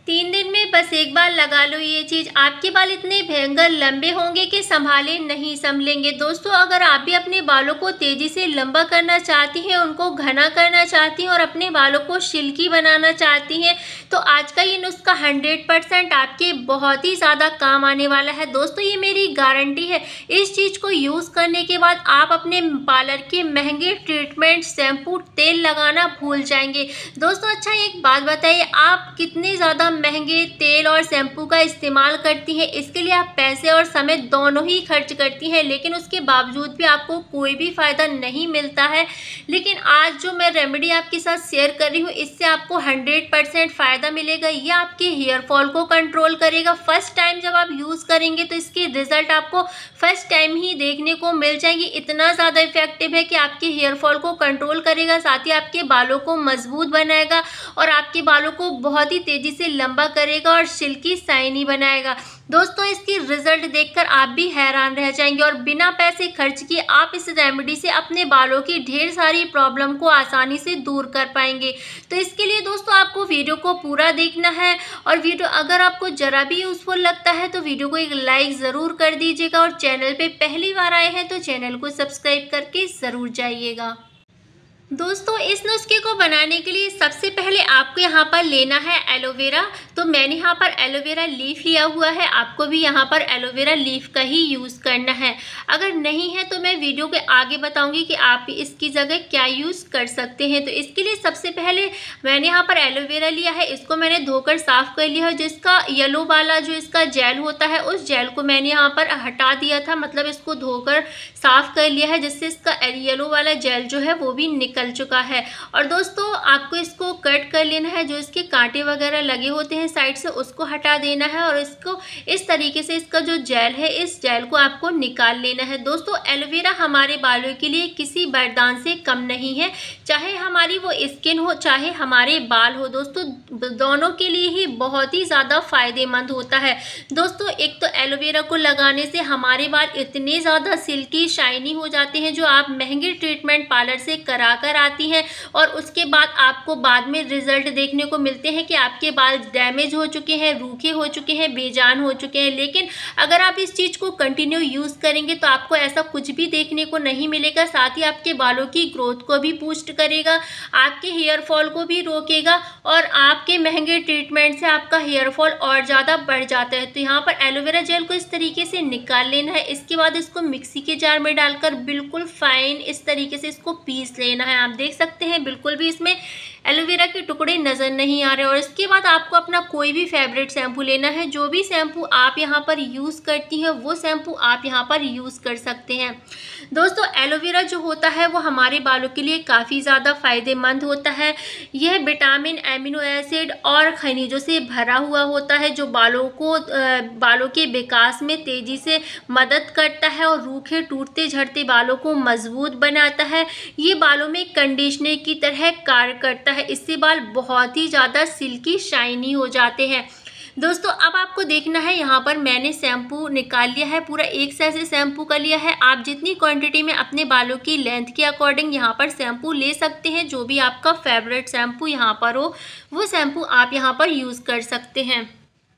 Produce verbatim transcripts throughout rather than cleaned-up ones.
तीन दिन में बस एक बार लगा लो ये चीज़, आपके बाल इतने भयंकर लंबे होंगे कि संभाले नहीं संभलेंगे। दोस्तों, अगर आप भी अपने बालों को तेज़ी से लंबा करना चाहती हैं, उनको घना करना चाहती हैं और अपने बालों को सिल्की बनाना चाहती हैं, तो आज का ये नुस्खा हंड्रेड परसेंट आपके बहुत ही ज़्यादा काम आने वाला है। दोस्तों, ये मेरी गारंटी है। इस चीज़ को यूज़ करने के बाद आप अपने पार्लर के महंगे ट्रीटमेंट, शैम्पू, तेल लगाना भूल जाएंगे। दोस्तों, अच्छा एक बात बताइए, आप कितने ज़्यादा महंगे तेल और शैम्पू का इस्तेमाल करती हैं? इसके लिए आप पैसे और समय दोनों ही खर्च करती हैं, लेकिन उसके बावजूद भी आपको कोई भी फ़ायदा नहीं मिलता है। लेकिन आज जो मैं रेमेडी आपके साथ शेयर कर रही हूँ, इससे आपको हंड्रेड परसेंट फ़ायदा मिलेगा। ये आपके हेयर फॉल को कंट्रोल करेगा। फर्स्ट टाइम जब आप यूज़ करेंगे तो इसके रिजल्ट आपको फर्स्ट टाइम ही देखने को मिल जाएंगे। इतना ज़्यादा इफेक्टिव है कि आपके हेयर फॉल को कंट्रोल करेगा, साथ ही आपके बालों को मजबूत बनाएगा और आपके बालों को बहुत ही तेज़ी से लंबा करेगा और सिल्की शाइनी बनाएगा। दोस्तों, इसकी रिजल्ट देखकर आप भी हैरान रह जाएंगे और बिना पैसे खर्च किए आप इस रेमेडी से अपने बालों की ढेर सारी प्रॉब्लम को आसानी से दूर कर पाएंगे। तो इसके लिए दोस्तों आपको वीडियो को पूरा देखना है और वीडियो अगर आपको जरा भी यूजफुल लगता है तो वीडियो को एक लाइक ज़रूर कर दीजिएगा और चैनल पे पहली बार आए हैं तो चैनल को सब्सक्राइब करके ज़रूर जाइएगा। दोस्तों, इस नुस्खे को बनाने के लिए सबसे पहले आपको यहाँ पर लेना है एलोवेरा। तो मैंने यहाँ पर एलोवेरा लीफ लिया हुआ है, आपको भी यहाँ पर एलोवेरा लीफ का ही यूज़ करना है। अगर नहीं है तो मैं वीडियो के आगे बताऊंगी कि आप इसकी जगह क्या यूज़ कर सकते हैं। तो इसके लिए सबसे पहले मैंने यहाँ पर एलोवेरा लिया है, इसको मैंने धोकर साफ़ कर लिया है। जिसका येलो वाला जो इसका जेल होता है, उस जेल को मैंने यहाँ पर हटा दिया था, मतलब इसको धोकर साफ़ कर लिया है, जिससे इसका येलो वाला जेल जो है वो भी निकल चुका है। और दोस्तों, आपको इसको कट कर लेना है, जो इसके कांटे वगैरह लगे होते हैं साइड से उसको हटा देना है और इसको इस तरीके से इसका जो जेल है, इस जेल को आपको निकाल लेना है। दोस्तों, एलोवेरा हमारे बालों के लिए किसी वरदान से कम नहीं है, चाहे हमारी वो स्किन हो चाहे हमारे बाल हो। दोस्तों, दोनों के लिए ही बहुत ही ज़्यादा फायदेमंद होता है। दोस्तों, एक तो एलोवेरा को लगाने से हमारे बाल इतने ज़्यादा सिल्की शाइनी हो जाते हैं, जो आप महंगे ट्रीटमेंट पार्लर से करा कर आती हैं और उसके बाद आपको बाद में रिजल्ट देखने को मिलते हैं कि आपके बाल डैमेज हो चुके हैं, रूखे हो चुके हैं, बेजान हो चुके हैं। लेकिन अगर आप इस चीज़ को कंटिन्यू यूज़ करेंगे तो आपको ऐसा कुछ भी देखने को नहीं मिलेगा। साथ ही आपके बालों की ग्रोथ को भी बूस्ट करेगा, आपके हेयर फॉल को भी रोकेगा और आपके महंगे ट्रीटमेंट से आपका हेयर फॉल और ज़्यादा बढ़ जाता है। तो यहाँ पर एलोवेरा जेल को इस तरीके से निकाल लेना है। इसके बाद इसको मिक्सी के जार में डालकर बिल्कुल फाइन इस तरीके से इसको पीस लेना है। आप देख सकते हैं बिल्कुल भी इसमें एलोवेरा के टुकड़े नज़र नहीं आ रहे। और इसके बाद आपको अपना कोई भी फेवरेट शैम्पू लेना है। जो भी शैम्पू आप यहाँ पर यूज़ करती हैं वो शैम्पू आप यहाँ पर यूज़ कर सकते हैं। दोस्तों, एलोवेरा जो होता है वो हमारे बालों के लिए काफ़ी ज़्यादा फ़ायदेमंद होता है। यह विटामिन, एमिनो एसिड और खनिजों से भरा हुआ होता है, जो बालों को बालों के विकास में तेज़ी से मदद करता है और रूखे, टूटते, झड़ते बालों को मजबूत बनाता है। ये बालों में कंडीशनर की तरह कार्य करता है। इससे बाल बहुत ही ज़्यादा सिल्की शाइनी हो जाते हैं। दोस्तों, अब आपको देखना है, यहाँ पर मैंने शैम्पू निकाल लिया है, पूरा एक सैशे शैम्पू का लिया है। आप जितनी क्वांटिटी में अपने बालों की लेंथ के अकॉर्डिंग यहाँ पर शैम्पू ले सकते हैं। जो भी आपका फेवरेट शैम्पू यहाँ पर हो वो शैम्पू आप यहाँ पर यूज़ कर सकते हैं।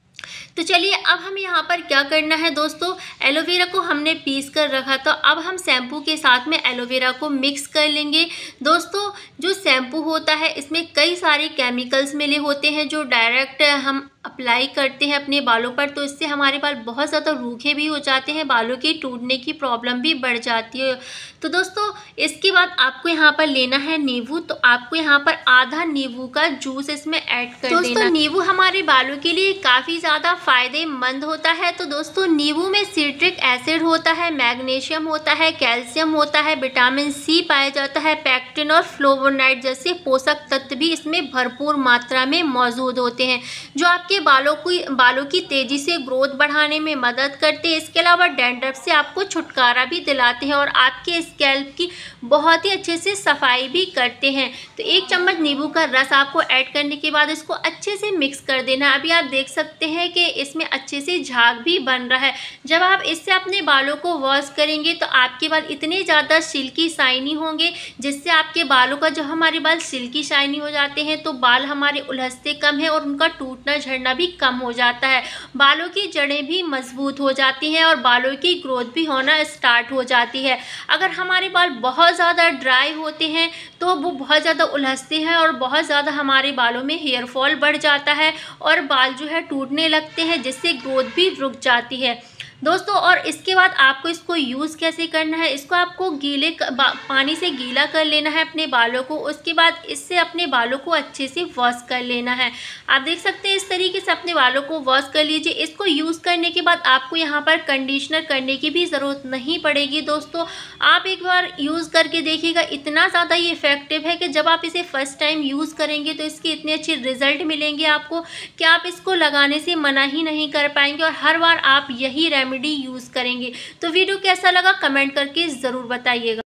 तो चलिए, अब हम यहाँ पर क्या करना है दोस्तों, एलोवेरा को हमने पीस कर रखा था, अब हम शैम्पू के साथ में एलोवेरा को मिक्स कर लेंगे। दोस्तों, जो शैम्पू होता है इसमें कई सारे केमिकल्स मिले होते हैं, जो डायरेक्ट हम अप्लाई करते हैं अपने बालों पर, तो इससे हमारे बाल बहुत ज़्यादा रूखे भी हो जाते हैं, बालों के टूटने की प्रॉब्लम भी बढ़ जाती है। तो दोस्तों, इसके बाद आपको यहाँ पर लेना है नींबू। तो आपको यहाँ पर आधा नींबू का जूस इसमें ऐड कर देना। दोस्तों, नींबू हमारे बालों के लिए काफ़ी ज़्यादा फायदेमंद होता है। तो दोस्तों, नींबू में सिट्रिक एसिड होता है, मैग्नीशियम होता है, कैल्शियम होता है, विटामिन सी पाया जाता है, पैक्टिन और फ्लोवोनाइड जैसे पोषक तत्व भी इसमें भरपूर मात्रा में मौजूद होते हैं, जो आपके बालों की बालों की तेजी से ग्रोथ बढ़ाने में मदद करते हैं। इसके अलावा डैंड्रफ से आपको छुटकारा भी दिलाते हैं और आपके स्कैल्प की बहुत ही अच्छे से सफाई भी करते हैं। तो एक चम्मच नींबू का रस आपको ऐड करने के बाद इसको अच्छे से मिक्स कर देना। अभी आप देख सकते हैं कि इसमें अच्छे से झाग भी बन रहा है। जब आप इससे अपने बालों को वॉश करेंगे तो आपके बाल इतने ज़्यादा सिल्की शाइनी होंगे, जिससे आपके बालों का जो हमारे बाल सिल्की शाइनी हो जाते हैं तो बाल हमारे उलझते कम है और उनका टूटना झड़ना भी कम हो जाता है। बालों की जड़ें भी मजबूत हो जाती हैं और बालों की ग्रोथ भी होना स्टार्ट हो जाती है। अगर हमारे बाल बहुत ज़्यादा ड्राई होते हैं तो वो बहुत ज़्यादा उलझते हैं और बहुत ज़्यादा हमारे बालों में हेयर फॉल बढ़ जाता है और बाल जो है टूटने लगते हैं, जिससे ग्रोथ भी रुक जाती है दोस्तों। और इसके बाद आपको इसको यूज़ कैसे करना है, इसको आपको गीले पानी से गीला कर लेना है अपने बालों को। उसके बाद इससे अपने बालों को अच्छे से वॉश कर लेना है। आप देख सकते हैं इस तरीके से अपने बालों को वॉश कर लीजिए। इसको यूज़ करने के बाद आपको यहाँ पर कंडीशनर करने की भी ज़रूरत नहीं पड़ेगी दोस्तों। आप एक बार यूज़ करके देखिएगा, इतना ज़्यादा ये इफेक्टिव है कि जब आप इसे फर्स्ट टाइम यूज़ करेंगे तो इसके इतने अच्छे रिजल्ट मिलेंगे आपको कि आप इसको लगाने से मना ही नहीं कर पाएंगे और हर बार आप यही रेमेडी यूज़ करेंगे। तो वीडियो कैसा लगा कमेंट करके ज़रूर बताइएगा।